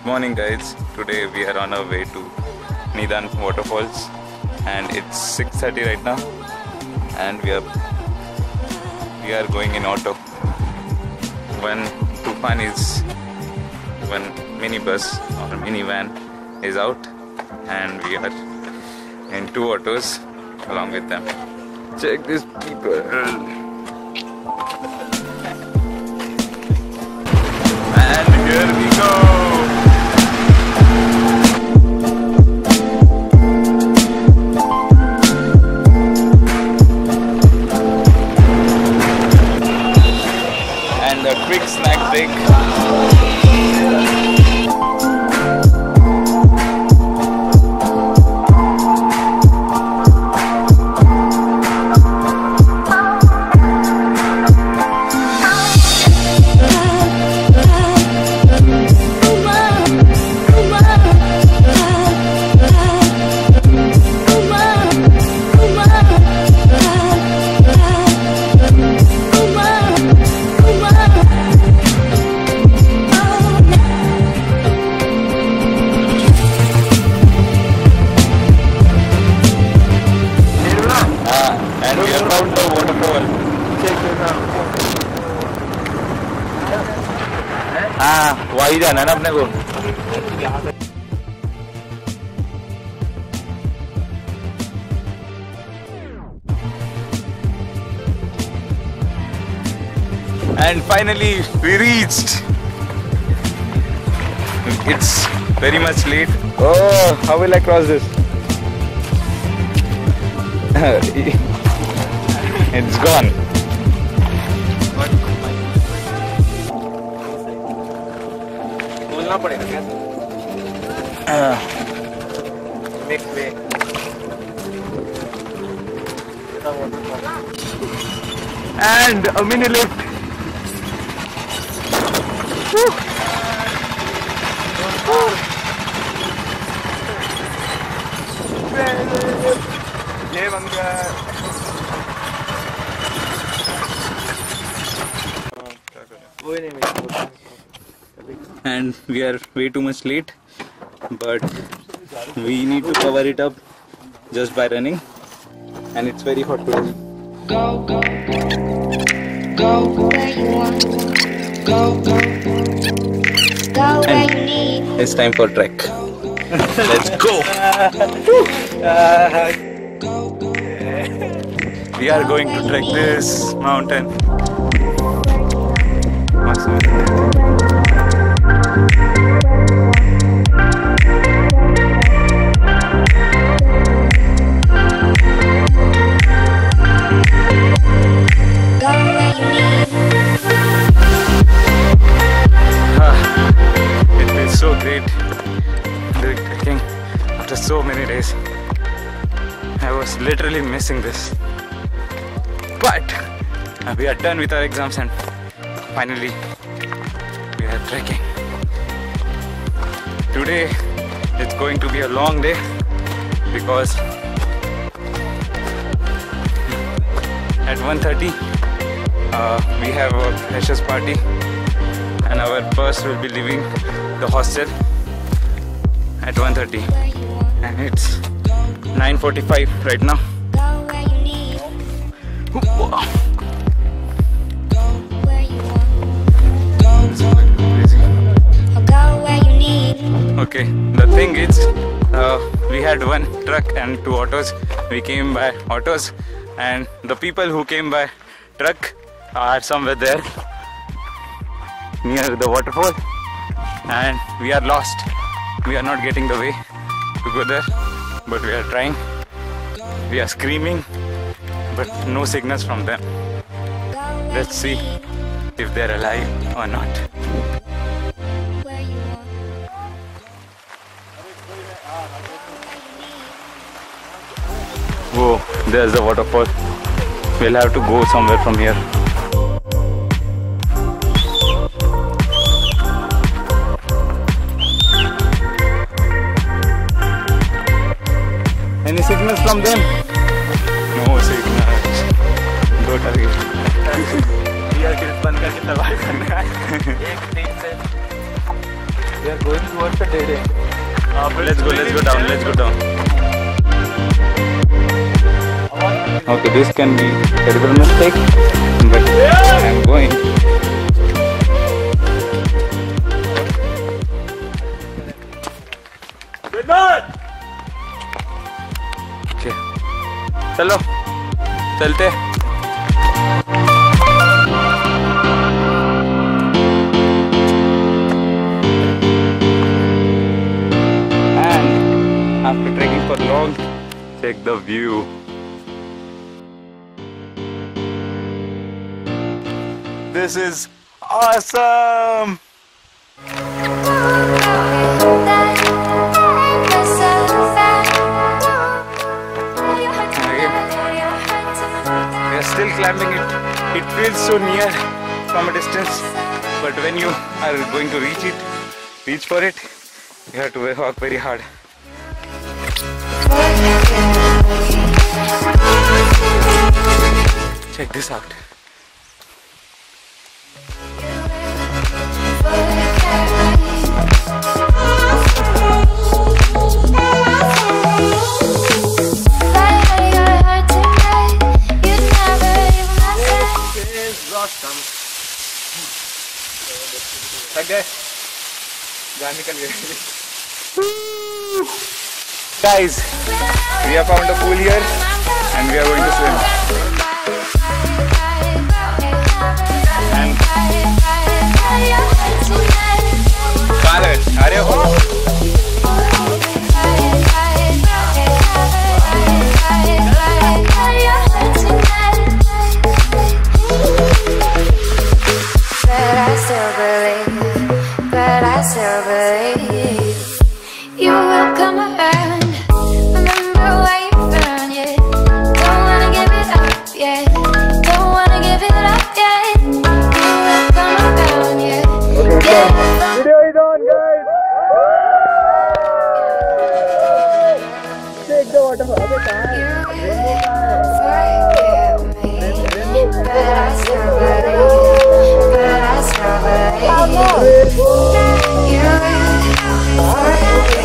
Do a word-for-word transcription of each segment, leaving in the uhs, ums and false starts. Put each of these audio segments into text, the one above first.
morning guys, today we are on our way to Nidan Waterfalls and it's six thirty right now and we are we are going in auto. One Tufan is one minibus or minivan is out and we are in two autos along with them. Check these people. And here we go. And a quick snack break. And we are around the waterfall. Check it out. हाँ वही जाना ना अपने को. And finally we reached. It's very much late. Oh, how will I cross this? It's gone. बोलना पड़ेगा क्या? Next way. And a mini lift. ये बंगा. And we are way too much late, but we need to cover it up just by running, and it's very hot today. Go, go, go where you want. Go, go, go where you need. It's time for trek. Let's go. We are going to trek this mountain. It feels so great doing trekking after so many days. I was literally missing this, but we are done with our exams and finally we are trekking. Today it's going to be a long day because at one thirty uh, we have a freshers party and our bus will be leaving the hostel at one thirty and it's nine forty-five right now. Okay, the thing is, uh, we had one truck and two autos. We came by autos and the people who came by truck are somewhere there near the waterfall and we are lost. We are not getting the way to go there, but we are trying. We are screaming, but no signals from them. Let's see if they're alive or not. Whoa, there's the waterfall. We'll have to go somewhere from here. Any signals from them? No signals. Go target. Here, band करके तबाह करना है. एक तीन से We are going towards the dead end. Uh, let's go, let's go down, let's go down. Okay, this can be a terrible mistake, but I am going. Okay. चलो, चलते. After trekking for long, check the view. This is awesome! Again, we are still climbing it. It feels so near from a distance, but when you are going to reach it, reach for it, you have to walk very hard. Check this out. Guys, we have found a pool here and we are going to swim. And Father, are you home? But I still believe, but I still believe you will come around. Remember where you found, yeah. Don't wanna give it up, yeah. Don't wanna give it up, yeah. You will come around, yeah. Yeah. Video is on, guys! Take the waterfall. You will forget me, but I still believe, but I still believe you will forget me.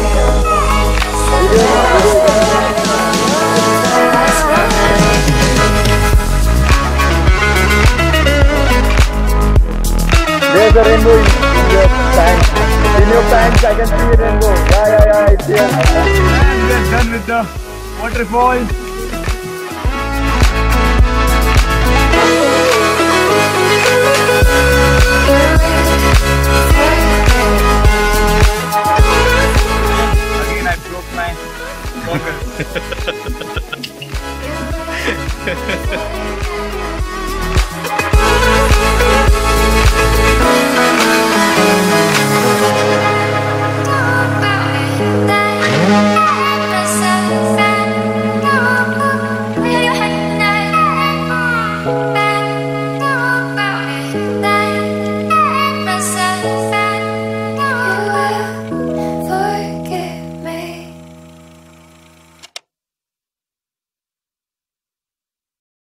There's a rainbow in your pants. In your pants, I can see a rainbow. Yeah, yeah, yeah, it's here. And we are done with the waterfall. Again, I broke my goggles.